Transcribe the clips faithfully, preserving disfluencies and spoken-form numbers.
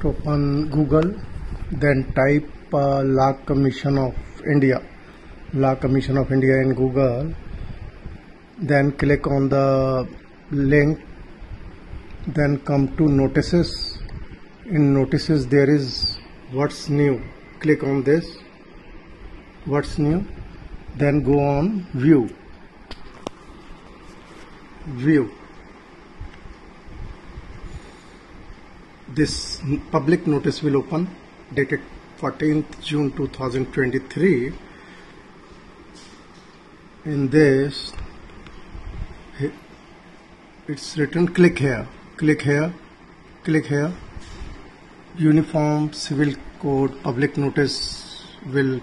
open Google, then type uh, Law Commission of India, Law Commission of India in Google, then click on the link, then come to notices. In notices there is what's new, click on this, what's new, then go on view, view. This public notice will open, dated fourteenth June two thousand twenty-three. In this, it's written click here, click here, click here. Uniform Civil Code public notice will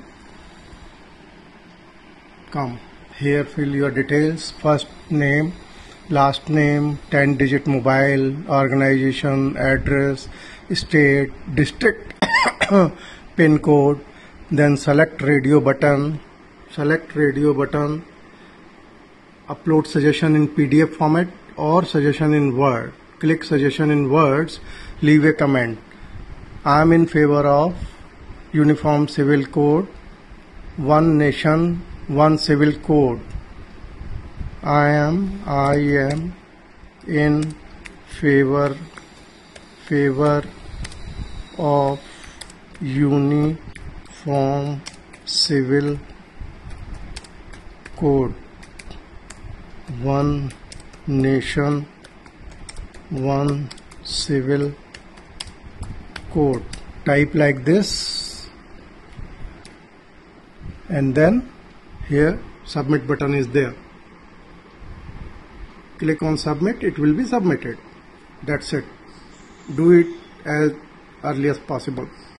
come. Here fill your details, first name, last name, ten digit mobile, organization, address, state, district, pin code, then select radio button, select radio button, upload suggestion in P D F format or suggestion in Word. Click suggestion in words, leave a comment. I am in favor of Uniform Civil Code, one nation, one civil code. I am, I am in favor, favor of Uniform Civil Code, one nation, one civil code. Type like this, and then here submit button is there. Click on submit, it will be submitted. That's it. Do it as early as possible.